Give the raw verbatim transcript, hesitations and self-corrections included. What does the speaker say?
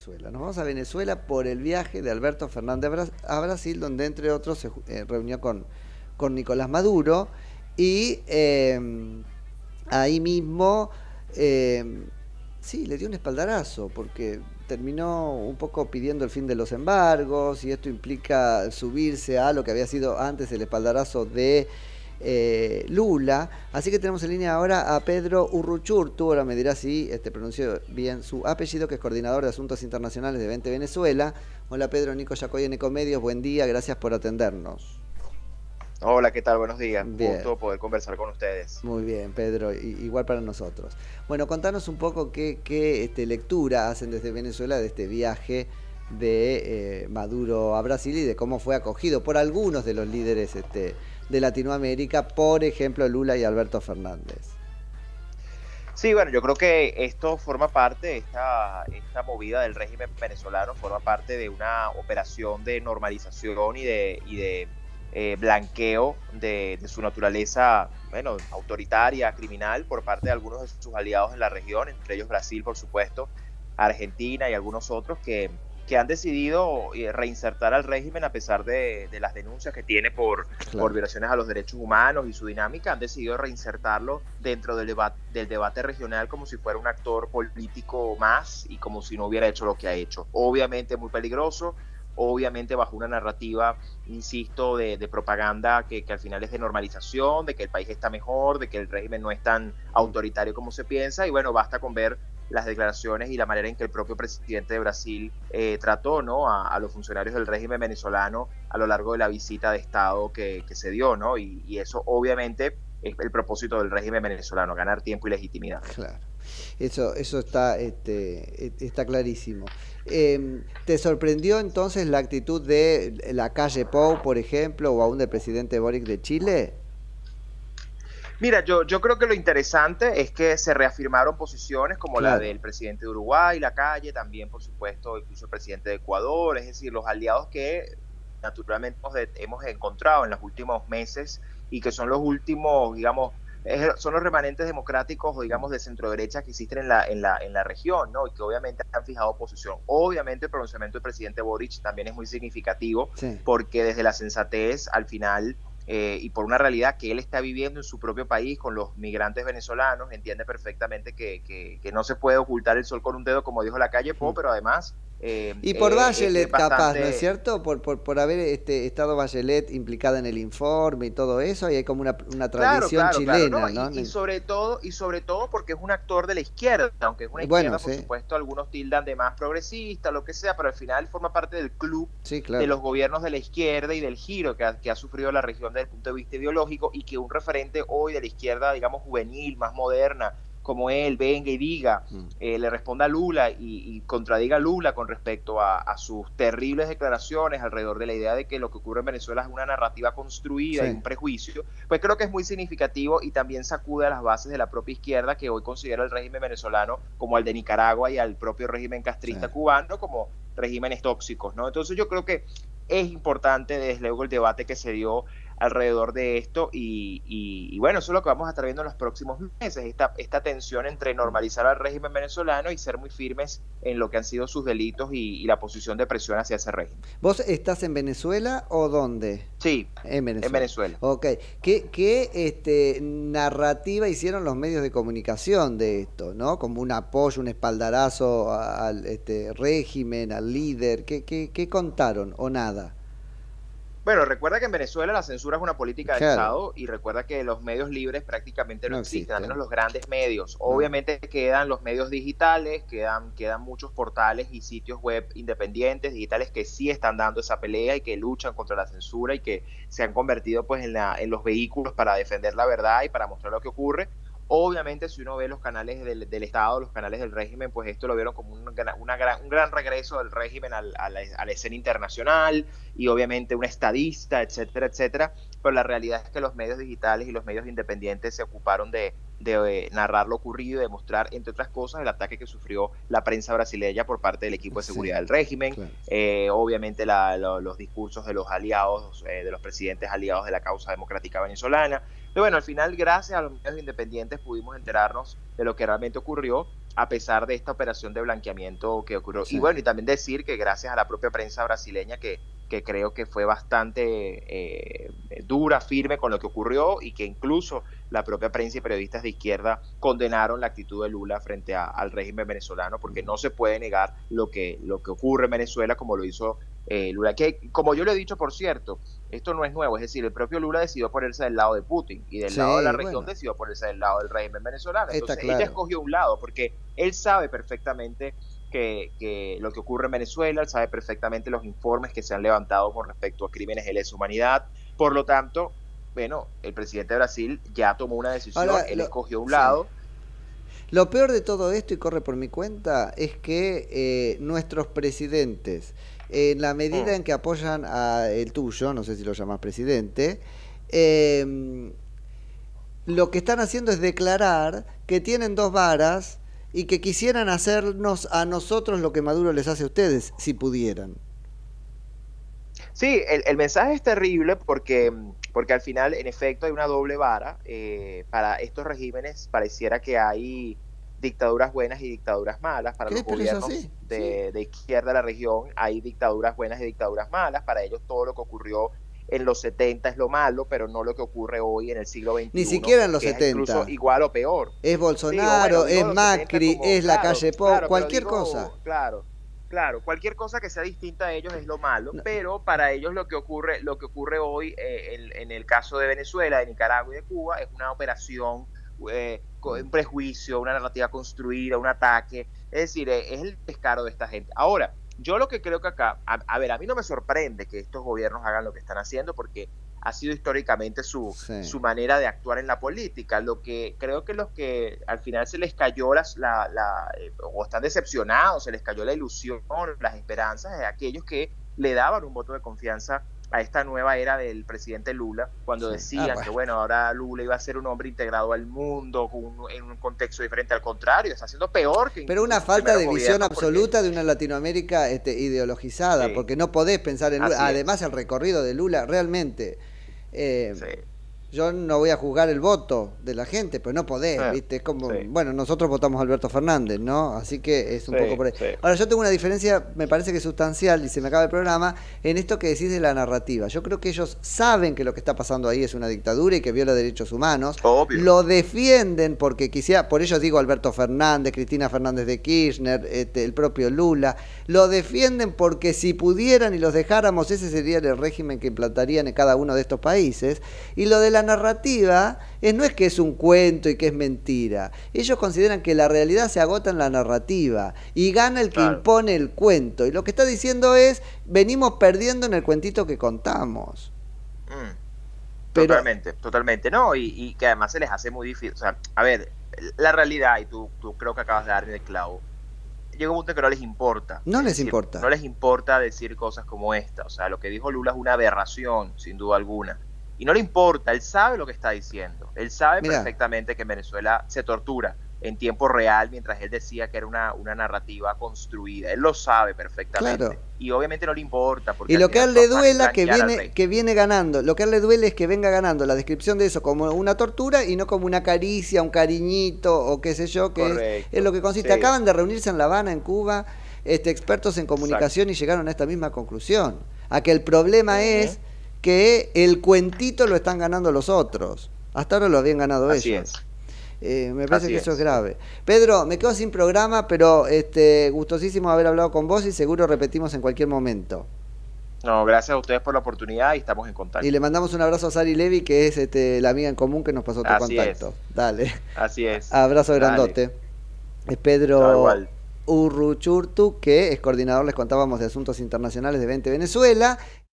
Venezuela. Nos vamos a Venezuela por el viaje de Alberto Fernández a Brasil, donde entre otros se eh, reunió con, con Nicolás Maduro y eh, ahí mismo eh, sí, le dio un espaldarazo porque terminó un poco pidiendo el fin de los embargos y esto implica subirse a lo que había sido antes el espaldarazo de eh, Lula. Así que tenemos en línea ahora a Pedro Urruchurtu, ahora me dirá si este, pronunció bien su apellido, que es coordinador de Asuntos Internacionales de Vente Venezuela. Hola Pedro, Nico Yacoy en Ecomedios, buen día, gracias por atendernos. Hola, ¿qué tal? Buenos días. Bien. Gusto poder conversar con ustedes. Muy bien, Pedro, igual para nosotros. Bueno, contanos un poco qué, qué este, lectura hacen desde Venezuela de este viaje de eh, Maduro a Brasil y de cómo fue acogido por algunos de los líderes este, de Latinoamérica, por ejemplo Lula y Alberto Fernández. Sí, bueno, yo creo que esto forma parte, esta, esta movida del régimen venezolano forma parte de una operación de normalización y de, y de eh, blanqueo de, de su naturaleza, bueno, autoritaria, criminal, por parte de algunos de sus aliados en la región, entre ellos Brasil, por supuesto, Argentina y algunos otros que, que han decidido reinsertar al régimen a pesar de, de las denuncias que tiene por, claro. por violaciones a los derechos humanos y su dinámica, han decidido reinsertarlo dentro del debate, del debate regional como si fuera un actor político más y como si no hubiera hecho lo que ha hecho. Obviamente muy peligroso, obviamente bajo una narrativa, insisto, de, de propaganda que, que al final es de normalización, de que el país está mejor, de que el régimen no es tan autoritario como se piensa, y bueno, basta con ver las declaraciones y la manera en que el propio presidente de Brasil eh, trató, ¿no?, a, a los funcionarios del régimen venezolano a lo largo de la visita de Estado que, que se dio, ¿no? Y, y eso obviamente es el propósito del régimen venezolano, ganar tiempo y legitimidad. Claro, eso, eso está, este, está clarísimo. Eh, ¿Te sorprendió entonces la actitud de la calle Pou, por ejemplo, o aún del presidente Boric de Chile? Mira, yo, yo creo que lo interesante es que se reafirmaron posiciones como claro. la del presidente de Uruguay, Lacalle, también por supuesto incluso el presidente de Ecuador, es decir, los aliados que naturalmente hemos encontrado en los últimos meses y que son los últimos, digamos, son los remanentes democráticos o digamos de centro-derecha que existen en la, en, la, en la región, ¿no? Y que obviamente han fijado posición. Obviamente el pronunciamiento del presidente Boric también es muy significativo sí. porque desde la sensatez al final eh, y por una realidad que él está viviendo en su propio país con los migrantes venezolanos, entiende perfectamente que, que, que no se puede ocultar el sol con un dedo, como dijo la calle Po, pero además... Eh, y por eh, Bachelet bastante... capaz, ¿no es cierto? Por, por, por haber este, estado Bachelet implicada en el informe y todo eso, y hay como una, una tradición claro, claro, chilena, claro, ¿no? ¿no? Y, y, sobre todo, y sobre todo porque es un actor de la izquierda, aunque es una izquierda, bueno, por sí. supuesto, algunos tildan de más progresista, lo que sea, pero al final forma parte del club sí, claro. de los gobiernos de la izquierda y del giro que ha, que ha sufrido la región desde el punto de vista ideológico, y que un referente hoy de la izquierda, digamos, juvenil, más moderna, como él venga y diga, eh, le responda a Lula y, y contradiga a Lula con respecto a, a sus terribles declaraciones alrededor de la idea de que lo que ocurre en Venezuela es una narrativa construida sí. y un prejuicio, pues creo que es muy significativo y también sacude a las bases de la propia izquierda, que hoy considera el régimen venezolano como al de Nicaragua y al propio régimen castrista sí. cubano como regímenes tóxicos, ¿no? Entonces yo creo que es importante desde luego el debate que se dio alrededor de esto y, y, y bueno, eso es lo que vamos a estar viendo en los próximos meses, esta, esta tensión entre normalizar al régimen venezolano y ser muy firmes en lo que han sido sus delitos y, y la posición de presión hacia ese régimen. ¿Vos estás en Venezuela o dónde? Sí, en Venezuela. En Venezuela. Ok, ¿qué, qué este, narrativa hicieron los medios de comunicación de esto, ¿no? Como un apoyo, un espaldarazo al este, régimen, al líder, ¿qué, qué, qué contaron o nada? Bueno, recuerda que en Venezuela la censura es una política de claro. Estado y recuerda que los medios libres prácticamente no, no existen, existe. al menos los grandes medios. No. Obviamente quedan los medios digitales, quedan, quedan muchos portales y sitios web independientes, digitales, que sí están dando esa pelea y que luchan contra la censura y que se han convertido pues en, la, en los vehículos para defender la verdad y para mostrar lo que ocurre. Obviamente, si uno ve los canales del, del Estado, los canales del régimen, pues esto lo vieron como un, una gran, un gran regreso del régimen al, a, la, a la escena internacional y obviamente un estadista, etcétera, etcétera. Pero la realidad es que los medios digitales y los medios independientes se ocuparon de, de eh, narrar lo ocurrido y de mostrar, entre otras cosas, el ataque que sufrió la prensa brasileña por parte del equipo de seguridad sí, del régimen. Claro. Eh, obviamente la, lo, los discursos de los aliados, eh, de los presidentes aliados de la causa democrática venezolana. Pero bueno, al final, gracias a los medios independientes pudimos enterarnos de lo que realmente ocurrió a pesar de esta operación de blanqueamiento que ocurrió. Sí. Y bueno, y también decir que gracias a la propia prensa brasileña que, que creo que fue bastante eh, dura, firme con lo que ocurrió, y que incluso la propia prensa y periodistas de izquierda condenaron la actitud de Lula frente a, al régimen venezolano, porque no se puede negar lo que, lo que ocurre en Venezuela, como lo hizo eh, Lula, que como yo lo he dicho, por cierto, esto no es nuevo, es decir, el propio Lula decidió ponerse del lado de Putin, y del Sí, lado de la región bueno, decidió ponerse del lado del régimen venezolano. está Entonces claro. ella escogió un lado, porque él sabe perfectamente que, que lo que ocurre en Venezuela, él sabe perfectamente los informes que se han levantado con respecto a crímenes de lesa humanidad. Por lo tanto, bueno, el presidente de Brasil ya tomó una decisión, Ahora, él lo, escogió un sí. lado. Lo peor de todo esto, y corre por mi cuenta, es que eh, nuestros presidentes, en la medida Mm. en que apoyan a el tuyo, no sé si lo llamas presidente, eh, lo que están haciendo es declarar que tienen dos varas y que quisieran hacernos a nosotros lo que Maduro les hace a ustedes, si pudieran. Sí, el, el mensaje es terrible porque, porque al final, en efecto, hay una doble vara. Eh, para estos regímenes pareciera que hay dictaduras buenas y dictaduras malas. Para ¿Qué? los Pero es gobiernos así, sí. de, de izquierda de la región hay dictaduras buenas y dictaduras malas. Para ellos todo lo que ocurrió en los setenta es lo malo, pero no lo que ocurre hoy en el siglo Ni veintiuno, siquiera en los que es setenta. incluso igual o peor. Es Sí, o Bolsonaro, bueno, digo es los Macri, setenta como, es la claro, calle Po, claro, pero cualquier digo, cosa. claro, claro, cualquier cosa que sea distinta a ellos es lo malo, No, pero para ellos lo que ocurre, lo que ocurre hoy eh, en, en el caso de Venezuela, de Nicaragua y de Cuba es una operación, eh, con un prejuicio, una narrativa construida, un ataque. Es decir, eh, es el descaro de esta gente. Ahora, yo lo que creo que acá, a, a ver, a mí no me sorprende que estos gobiernos hagan lo que están haciendo, porque ha sido históricamente su, sí. su manera de actuar en la política. Lo que creo que los que al final se les cayó las, la, la, eh, o están decepcionados, se les cayó la ilusión, las esperanzas de aquellos que le daban un voto de confianza a esta nueva era del presidente Lula, cuando Sí. decían Ah, bueno. que bueno, ahora Lula iba a ser un hombre integrado al mundo, con un, en un contexto diferente. Al contrario, está haciendo peor que Pero una los falta de primeros visión gobiernos, porque absoluta de una Latinoamérica este, ideologizada, sí, porque no podés pensar en Lula. así es, Además, el recorrido de Lula, realmente, eh, sí, yo no voy a juzgar el voto de la gente, pero no podés, eh, ¿viste? Es como, sí, bueno, nosotros votamos a Alberto Fernández, ¿no? Así que es un sí, poco por ahí. sí. Ahora, yo tengo una diferencia, me parece que sustancial, y se me acaba el programa, en esto que decís de la narrativa. Yo creo que ellos saben que lo que está pasando ahí es una dictadura y que viola derechos humanos. Obvio. Lo defienden porque quisiera, por ello digo Alberto Fernández, Cristina Fernández de Kirchner, este, el propio Lula, lo defienden porque si pudieran y los dejáramos, ese sería el régimen que implantarían en cada uno de estos países. Y lo de la narrativa es, no es que es un cuento y que es mentira. Ellos consideran que la realidad se agota en la narrativa y gana el que Claro. impone el cuento. Y lo que está diciendo es, venimos perdiendo en el cuentito que contamos. Mm. Pero, Totalmente, totalmente, ¿no? Y, y que además se les hace muy difícil. O sea, a ver, la realidad, y tú, tú creo que acabas de dar en el clavo, llega un punto en que no les importa. no Es les decir, importa. no les importa decir cosas como esta. O sea, lo que dijo Lula es una aberración, sin duda alguna. Y no le importa, él sabe lo que está diciendo. Él sabe Mirá. perfectamente que en Venezuela se tortura en tiempo real, mientras él decía que era una, una narrativa construida. Él lo sabe perfectamente. Claro. Y obviamente no le importa. Porque Y al lo que a final él le su afán es duela que blanquear al viene, rey. que viene ganando, lo que a él le duele es que venga ganando la descripción de eso como una tortura y no como una caricia, un cariñito o qué sé yo, que es, Correcto, es lo que consiste. sí. Acaban de reunirse en La Habana, en Cuba, este, expertos en comunicación y llegaron a esta misma conclusión, a que el problema Ujú. es que el cuentito lo están ganando los otros. Hasta ahora lo habían ganado Así ellos. es. Eh, me parece Así que eso es. es grave. Pedro, me quedo sin programa, pero este, gustosísimo haber hablado con vos y seguro repetimos en cualquier momento. No, gracias a ustedes por la oportunidad y estamos en contacto. Y le mandamos un abrazo a Sari Levi, que es este, la amiga en común que nos pasó tu Así contacto. es. Dale. Así es. Abrazo Dale. grandote. Es No, Pedro igual. Urruchurtu, que es coordinador, les contábamos, de Asuntos Internacionales de Vente Venezuela.